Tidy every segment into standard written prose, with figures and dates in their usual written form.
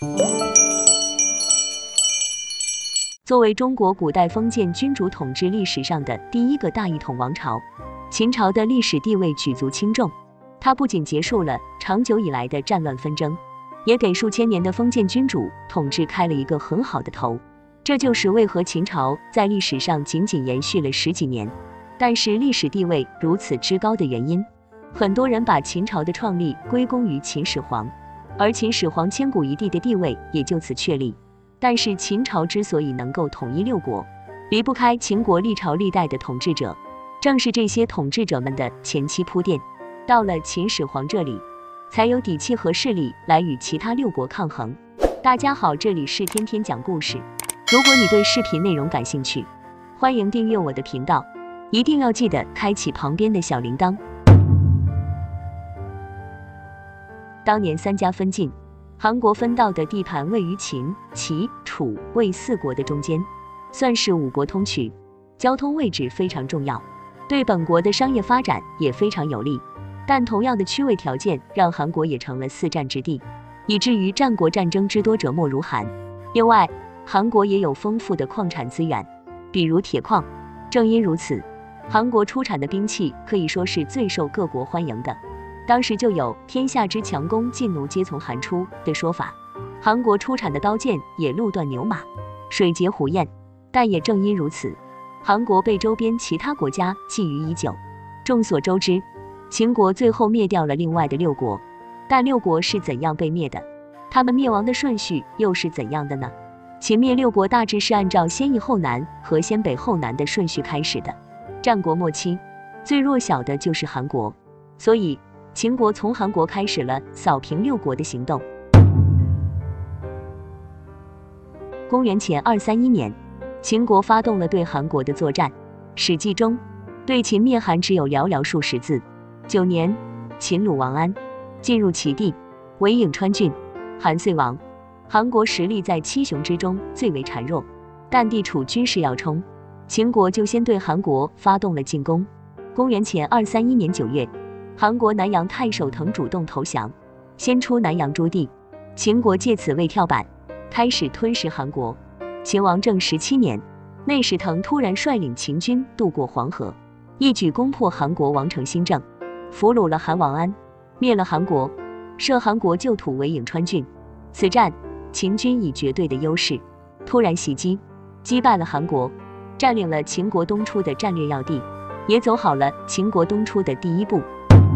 作为中国古代封建君主统治历史上的第一个大一统王朝，秦朝的历史地位举足轻重。它不仅结束了长久以来的战乱纷争，也给数千年的封建君主统治开了一个很好的头。这就是为何秦朝在历史上仅仅延续了十几年，但是历史地位如此之高的原因。很多人把秦朝的创立归功于秦始皇，而秦始皇千古一帝的地位也就此确立。但是秦朝之所以能够统一六国，离不开秦国历朝历代的统治者，正是这些统治者们的前期铺垫，到了秦始皇这里，才有底气和势力来与其他六国抗衡。大家好，这里是天天讲故事。如果你对视频内容感兴趣，欢迎订阅我的频道，一定要记得开启旁边的小铃铛。当年三家分晋，韩国分到的地盘位于秦、齐、楚、魏四国的中间，算是五国通衢，交通位置非常重要，对本国的商业发展也非常有利。但同样的区位条件让韩国也成了四战之地，以至于战国战争之多者莫如韩。另外，韩国也有丰富的矿产资源，比如铁矿。正因如此，韩国出产的兵器可以说是最受各国欢迎的。当时就有天下之强弓劲弩皆从韩出的说法，韩国出产的刀剑也路断牛马，水劫虎焰。但也正因如此，韩国被周边其他国家觊觎已久。众所周知，秦国最后灭掉了另外的六国，但六国是怎样被灭的？他们灭亡的顺序又是怎样的呢？秦灭六国大致是按照先易后难和先北后南的顺序开始的。战国末期，最弱小的就是韩国，所以秦国从韩国开始了扫平六国的行动。公元前231年，秦国发动了对韩国的作战，《史记》中对秦灭韩只有寥寥数十字。9年，秦鲁王安进入齐地，为颍川郡，韩遂亡。韩国实力在七雄之中最为孱弱，但地处军事要冲，秦国就先对韩国发动了进攻。公元前231年9月，韩国南阳太守滕主动投降，先出南阳诸地，秦国借此为跳板，开始吞噬韩国。秦王政17年，内史滕突然率领秦军渡过黄河，一举攻破韩国王城新郑，俘虏了韩王安，灭了韩国，设韩国旧土为颍川郡。此战，秦军以绝对的优势突然袭击，击败了韩国，占领了秦国东出的战略要地，也走好了秦国东出的第一步。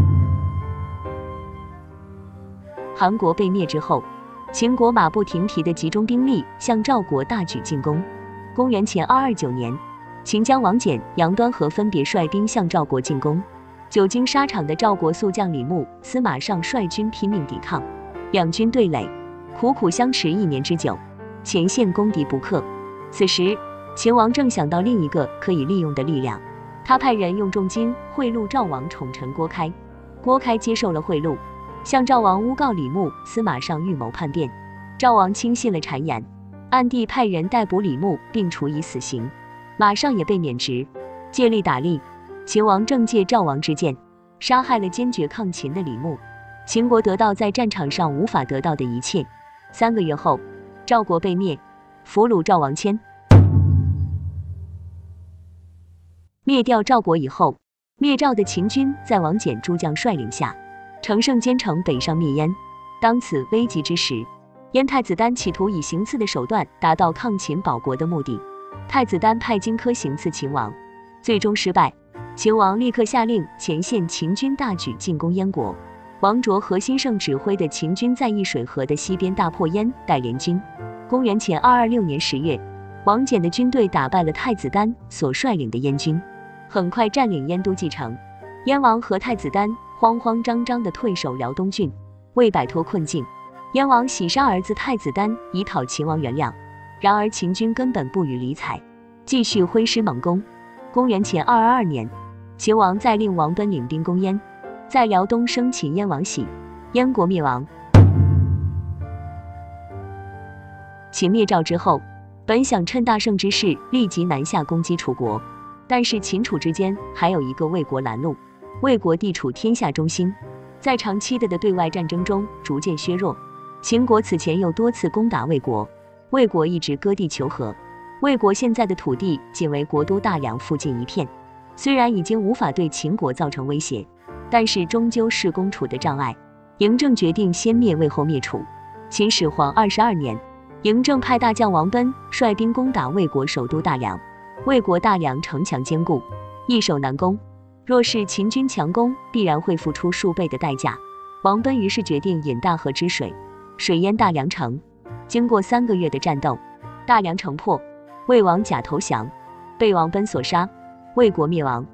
韩国被灭之后，秦国马不停蹄地集中兵力向赵国大举进攻。公元前229年，秦将王翦、杨端和分别率兵向赵国进攻。久经沙场的赵国宿将李牧、司马尚率军拼命抵抗，两军对垒，苦苦相持1年之久，前线攻敌不克。此时，秦王正想到另一个可以利用的力量，他派人用重金贿赂赵王宠臣郭开。郭开接受了贿赂，向赵王诬告李牧、司马尚预谋叛变。赵王轻信了谗言，暗地派人逮捕李牧并处以死刑，马上也被免职。借力打力，秦王正借赵王之剑，杀害了坚决抗秦的李牧。秦国得到在战场上无法得到的一切。3个月后，赵国被灭，俘虏赵王谦。灭掉赵国以后，灭赵的秦军在王翦诸将率领下，乘胜兼程北上灭燕。当此危急之时，燕太子丹企图以行刺的手段达到抗秦保国的目的。太子丹派荆轲行刺秦王，最终失败。秦王立刻下令前线秦军大举进攻燕国。王卓和辛胜指挥的秦军在易水河的西边大破燕代联军。公元前226年10月，王翦的军队打败了太子丹所率领的燕军，很快占领燕都蓟城。燕王和太子丹慌慌张张地退守辽东郡。为摆脱困境，燕王喜杀儿子太子丹以讨秦王原谅。然而秦军根本不予理睬，继续挥师猛攻。公元前222年，秦王再令王贲领兵攻燕，在辽东生擒燕王喜，燕国灭亡。秦灭赵之后，本想趁大胜之势立即南下攻击楚国，但是秦楚之间还有一个魏国拦路。魏国地处天下中心，在长期的对外战争中逐渐削弱， 秦国此前又多次攻打魏国，魏国一直割地求和。魏国现在的土地仅为国都大梁附近一片，虽然已经无法对秦国造成威胁，但是终究是攻楚的障碍。嬴政决定先灭魏后灭楚。秦始皇22年，嬴政派大将王贲率兵攻打魏国首都大梁。魏国大梁城墙坚固，易守难攻，若是秦军强攻，必然会付出数倍的代价。王贲于是决定引大河之水，水淹大梁城。经过3个月的战斗，大梁城破，魏王假投降，被王贲所杀，魏国灭亡。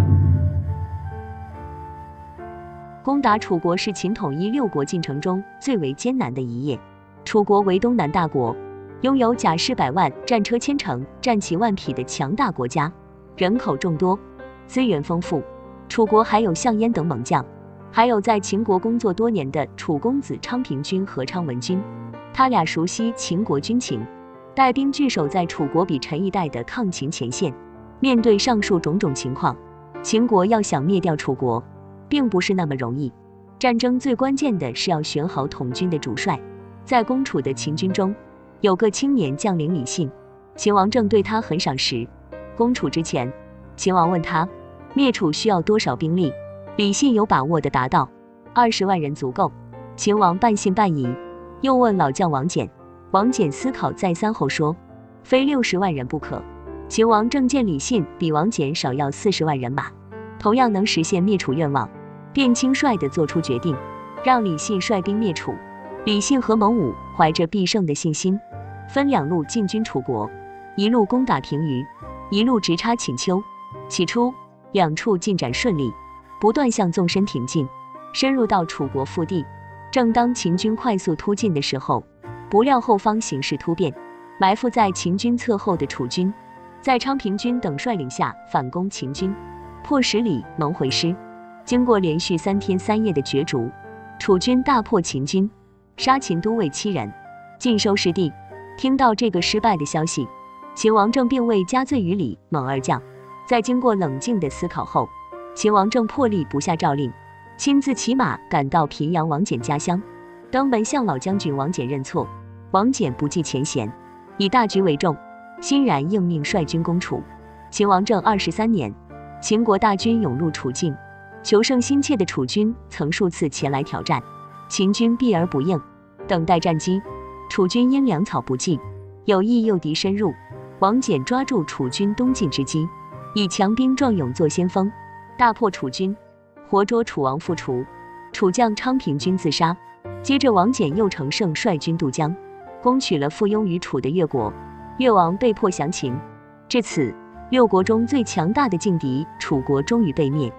攻打楚国是秦统一6国进程中最为艰难的一页。楚国为东南大国，拥有甲士100万、战车1000乘、战骑10000匹的强大国家，人口众多，资源丰富。楚国还有项燕等猛将，还有在秦国工作多年的楚公子昌平君和昌文君，他俩熟悉秦国军情，带兵据守在楚国比陈一带的抗秦前线。面对上述种种情况，秦国要想灭掉楚国，并不是那么容易。战争最关键的是要选好统军的主帅。在攻楚的秦军中，有个青年将领李信，秦王政对他很赏识。攻楚之前，秦王问他灭楚需要多少兵力，李信有把握地答道：20万人足够。秦王半信半疑，又问老将王翦，王翦思考再三后说，非60万人不可。秦王正见李信比王翦少要40万人马，同样能实现灭楚愿望，便轻率地做出决定，让李信率兵灭楚。李信和蒙武怀着必胜的信心，分2路进军楚国，一路攻打平舆，一路直插顷丘。起初两处进展顺利，不断向纵深挺进，深入到楚国腹地。正当秦军快速突进的时候，不料后方形势突变，埋伏在秦军侧后的楚军在昌平君等率领下反攻秦军，迫使李蒙回师。经过连续3天3夜的角逐，楚军大破秦军，杀秦都尉7人，尽收失地。听到这个失败的消息，秦王政并未加罪于李蒙二将。在经过冷静的思考后，秦王政破例不下诏令，亲自骑马赶到平阳王翦家乡，登门向老将军王翦认错。王翦不计前嫌，以大局为重，欣然应命率军攻楚。秦王政23年，秦国大军涌入楚境，求胜心切的楚军曾数次前来挑战，秦军避而不应，等待战机。楚军因粮草不济，有意诱敌深入，王翦抓住楚军东进之机，以强兵壮勇做先锋，大破楚军，活捉楚王复楚。楚将昌平君自杀。接着王翦又乘胜率军渡江，攻取了附庸于楚的越国，越王被迫降秦。至此，6国中最强大的劲敌楚国终于被灭。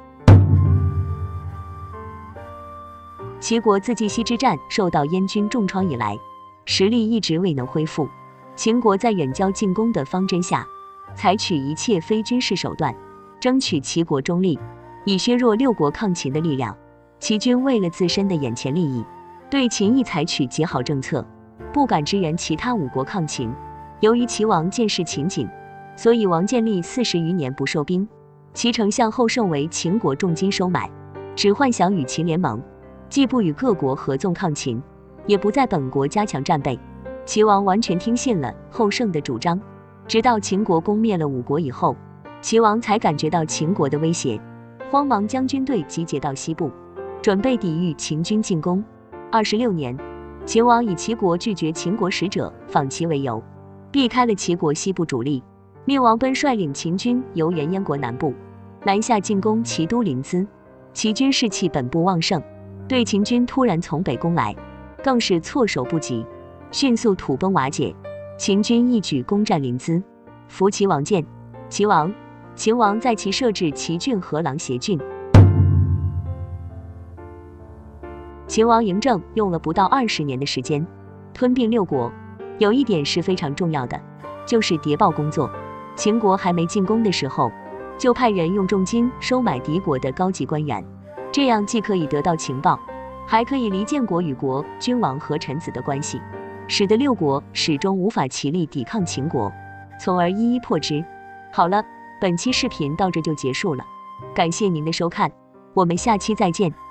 齐国自继西之战受到燕军重创以来，实力一直未能恢复。秦国在远交近攻的方针下，采取一切非军事手段，争取齐国中立，以削弱6国抗秦的力量。齐军为了自身的眼前利益，对秦亦采取结好政策，不敢支援其他5国抗秦。由于齐王见识秦谨，所以王建立40余年不受兵。齐丞相后胜为秦国重金收买，只幻想与秦联盟，既不与各国合纵抗秦，也不在本国加强战备。齐王完全听信了后胜的主张，直到秦国攻灭了5国以后，齐王才感觉到秦国的威胁，慌忙将军队集结到西部，准备抵御秦军进攻。26年，秦王以齐国拒绝秦国使者访齐为由，避开了齐国西部主力，命王贲率领秦军由原燕国南部南下进攻齐都临淄。齐军士气本不旺盛，对秦军突然从北攻来，更是措手不及，迅速土崩瓦解。秦军一举攻占临淄，俘齐王建。秦王在其设置齐郡和琅邪郡。秦王嬴政用了不到20年的时间吞并6国。有一点是非常重要的，就是谍报工作。秦国还没进攻的时候，就派人用重金收买敌国的高级官员，这样既可以得到情报，还可以离间国与国君王和臣子的关系，使得6国始终无法齐力抵抗秦国，从而一一破之。好了，本期视频到这就结束了，感谢您的收看，我们下期再见。